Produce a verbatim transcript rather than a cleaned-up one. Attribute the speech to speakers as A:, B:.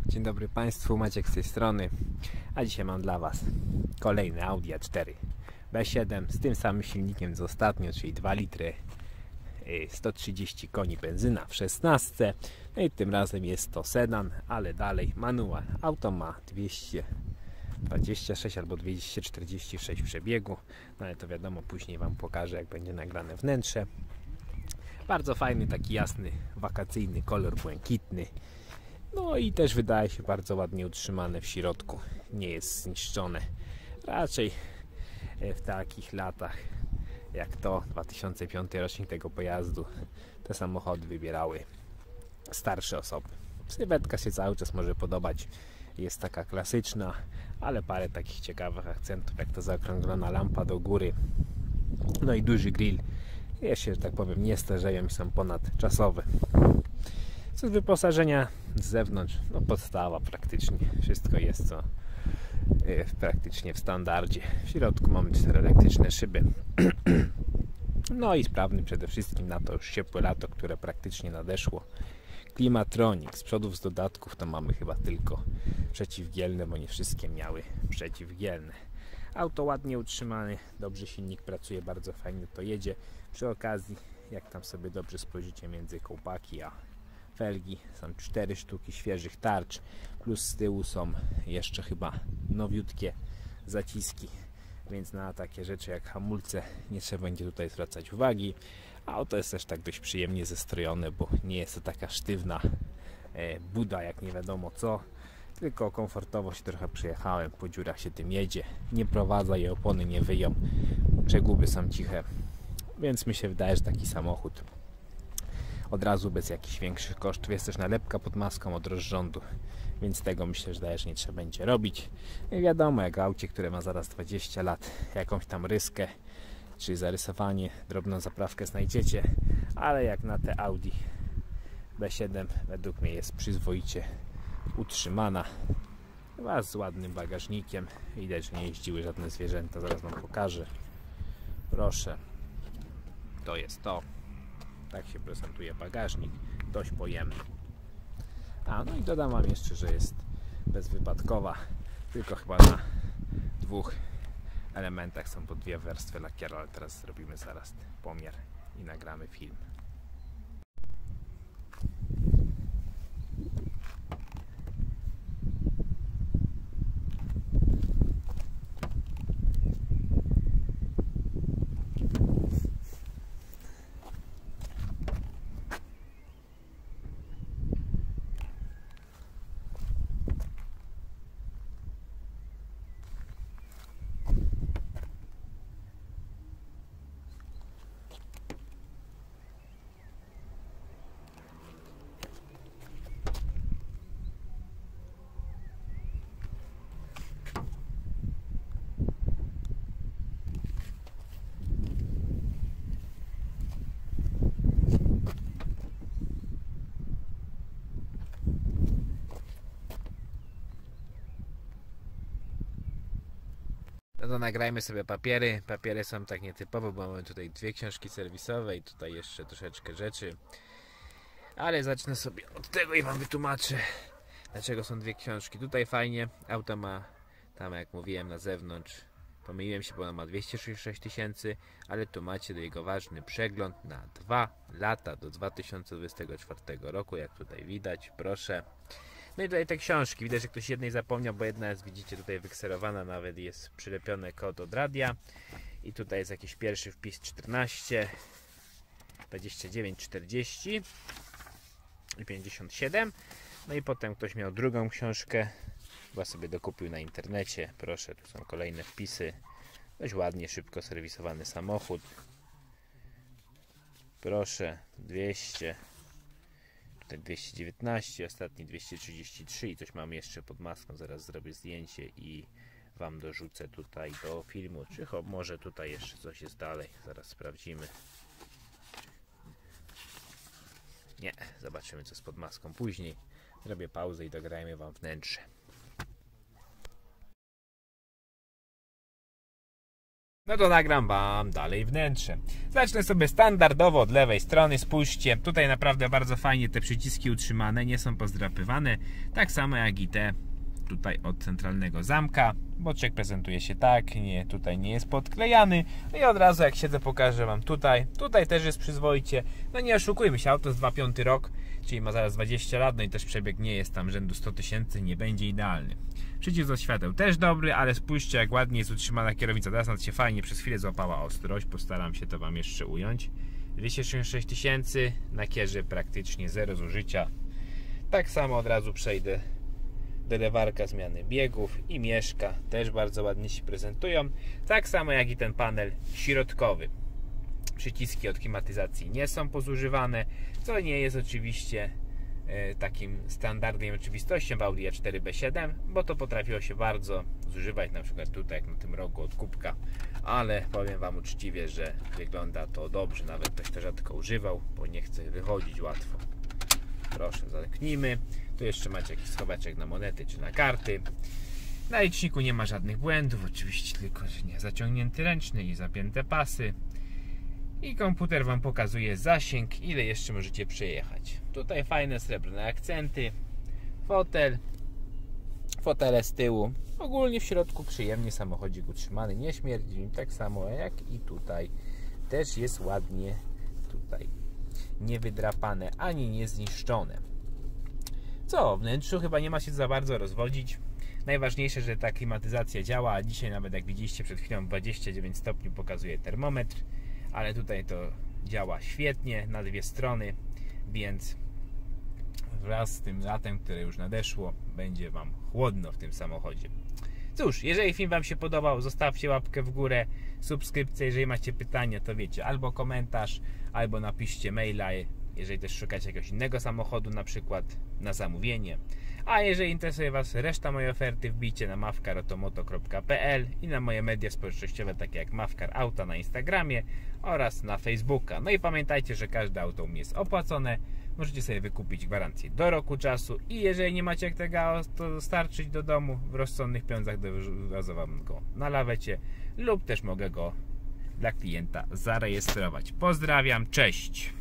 A: Dzień dobry Państwu, Maciek z tej strony, a dzisiaj mam dla Was kolejny Audi A cztery B siedem z tym samym silnikiem co ostatnio, czyli dwa litry, sto trzydzieści koni, benzyna w szesnastce. No i tym razem jest to sedan, ale dalej manual. Auto ma dwieście dwadzieścia sześć albo dwieście czterdzieści sześć przebiegu, no ale to wiadomo, później Wam pokażę, jak będzie nagrane wnętrze. Bardzo fajny, taki jasny, wakacyjny kolor, błękitny. No i też wydaje się bardzo ładnie utrzymane w środku. Nie jest zniszczone. Raczej w takich latach jak to, dwa tysiące piąty rocznik tego pojazdu, te samochody wybierały starsze osoby. Sylwetka się cały czas może podobać. Jest taka klasyczna, ale parę takich ciekawych akcentów, jak ta zaokrąglona lampa do góry. No i duży grill. Jeszcze, że tak powiem, nie starzeją i są ponadczasowe. Co z wyposażenia z zewnątrz, no podstawa praktycznie. Wszystko jest co y, praktycznie w standardzie. W środku mamy cztery elektryczne szyby. No i sprawny przede wszystkim na to już ciepłe lato, które praktycznie nadeszło. Klimatronik. Z przodów, z dodatków to mamy chyba tylko przeciwgielne, bo nie wszystkie miały przeciwgielne. Auto ładnie utrzymane, dobrze silnik pracuje, bardzo fajnie to jedzie. Przy okazji, jak tam sobie dobrze spojrzycie między kołpaki a felgi, są cztery sztuki świeżych tarcz, plus z tyłu są jeszcze chyba nowiutkie zaciski, więc na takie rzeczy jak hamulce nie trzeba będzie tutaj zwracać uwagi. Auto jest też tak dość przyjemnie zestrojone, bo nie jest to taka sztywna e, buda jak nie wiadomo co, tylko komfortowo się trochę przyjechałem, po dziurach się tym jedzie, nie prowadza je, opony nie wyją, przeguby są ciche, więc mi się wydaje, że taki samochód od razu bez jakichś większych kosztów. Jest też nalepka pod maską od rozrządu, więc tego myślę, że daje, że nie trzeba będzie robić. I wiadomo, jak aucie, które ma zaraz dwadzieścia lat, jakąś tam ryskę czy zarysowanie, drobną zaprawkę znajdziecie, ale jak na te Audi B siedem według mnie jest przyzwoicie utrzymana, chyba z ładnym bagażnikiem. Widać, że nie jeździły żadne zwierzęta, zaraz Wam pokażę. Proszę, to jest to. Tak się prezentuje bagażnik, dość pojemny. A no i dodam Wam jeszcze, że jest bezwypadkowa, tylko chyba na dwóch elementach są po dwie warstwy lakieru, ale teraz zrobimy zaraz pomiar i nagramy film. No to nagrajmy sobie papiery. Papiery są tak nietypowe, bo mamy tutaj dwie książki serwisowe i tutaj jeszcze troszeczkę rzeczy. Ale zacznę sobie od tego i Wam wytłumaczę, dlaczego są dwie książki. Tutaj fajnie, auto ma, tam jak mówiłem, na zewnątrz, pomyliłem się, bo ono ma dwieście sześćdziesiąt sześć tysięcy, ale tu macie do jego ważny przegląd na dwa lata do dwa tysiące dwudziestego czwartego roku, jak tutaj widać, proszę. No i tutaj te książki, widać, że ktoś jednej zapomniał, bo jedna jest, widzicie, tutaj wykserowana, nawet jest przylepiony kod od radia. I tutaj jest jakiś pierwszy wpis czternaście, dwadzieścia dziewięć, czterdzieści i pięćdziesiąt siedem. No i potem ktoś miał drugą książkę, chyba sobie dokupił na internecie, proszę, tu są kolejne wpisy. Dość ładnie, szybko serwisowany samochód. Proszę, dwieście. Tutaj dwieście dziewiętnaście, ostatni dwieście trzydzieści trzy i coś mam jeszcze pod maską, zaraz zrobię zdjęcie i Wam dorzucę tutaj do filmu, czy może tutaj jeszcze coś jest dalej, zaraz sprawdzimy. Nie, zobaczymy co jest pod maską później. Zrobię pauzę i dograjmy Wam wnętrze. No to nagram wam dalej wnętrze. Zacznę sobie standardowo od lewej strony. Spójrzcie, tutaj naprawdę bardzo fajnie te przyciski utrzymane, nie są pozdrapywane. Tak samo jak i te tutaj od centralnego zamka. Boczek prezentuje się tak, nie, tutaj nie jest podklejany. No i od razu jak siedzę pokażę wam tutaj. Tutaj też jest przyzwoicie. No nie oszukujmy się, auto z dwa tysiące piąty rok, czyli ma zaraz dwadzieścia lat, no i też przebieg nie jest tam rzędu sto tysięcy, nie będzie idealny. Przycisk do świateł też dobry, ale spójrzcie jak ładnie jest utrzymana kierownica. Teraz nawet się fajnie przez chwilę złapała ostrość, postaram się to wam jeszcze ująć. dwieście sześćdziesiąt sześć tysięcy, na kierze praktycznie zero zużycia. Tak samo od razu przejdę do lewarka zmiany biegów i mieszka, też bardzo ładnie się prezentują. Tak samo jak i ten panel środkowy. Przyciski od klimatyzacji nie są pozużywane, co nie jest oczywiście e, takim standardem oczywistością w Audi A cztery B siedem, bo to potrafiło się bardzo zużywać, na przykład tutaj jak na tym rogu od kubka, ale powiem wam uczciwie, że wygląda to dobrze, nawet ktoś to rzadko używał, bo nie chce wychodzić łatwo. Proszę, zamknijmy. Tu jeszcze macie jakiś schoweczek na monety czy na karty. Na liczniku nie ma żadnych błędów, oczywiście tylko że nie zaciągnięty ręczny i zapięte pasy. I komputer wam pokazuje zasięg, ile jeszcze możecie przejechać. Tutaj fajne srebrne akcenty, fotel, fotele z tyłu. Ogólnie w środku przyjemnie samochodzik utrzymany, nie śmierdzi, tak samo jak i tutaj. Też jest ładnie tutaj niewydrapane ani niezniszczone. Co, w wnętrzu chyba nie ma się za bardzo rozwodzić. Najważniejsze, że ta klimatyzacja działa, a dzisiaj nawet jak widzieliście przed chwilą dwadzieścia dziewięć stopni pokazuje termometr, ale tutaj to działa świetnie na dwie strony, więc wraz z tym latem, które już nadeszło, będzie wam chłodno w tym samochodzie. Cóż, jeżeli film wam się podobał, zostawcie łapkę w górę, subskrypcję, jeżeli macie pytania, to wiecie, albo komentarz, albo napiszcie maila, jeżeli też szukacie jakiegoś innego samochodu, na przykład na zamówienie. A jeżeli interesuje was reszta mojej oferty, wbijcie na mavcar automoto kropka p l i na moje media społecznościowe, takie jak Mavcar Auta na Instagramie oraz na Facebooka. No i pamiętajcie, że każde auto u mnie jest opłacone. Możecie sobie wykupić gwarancję do roku czasu i jeżeli nie macie jak tego auto dostarczyć do domu w rozsądnych pieniądzach, dowiozę wam go na lawecie lub też mogę go dla klienta zarejestrować. Pozdrawiam, cześć!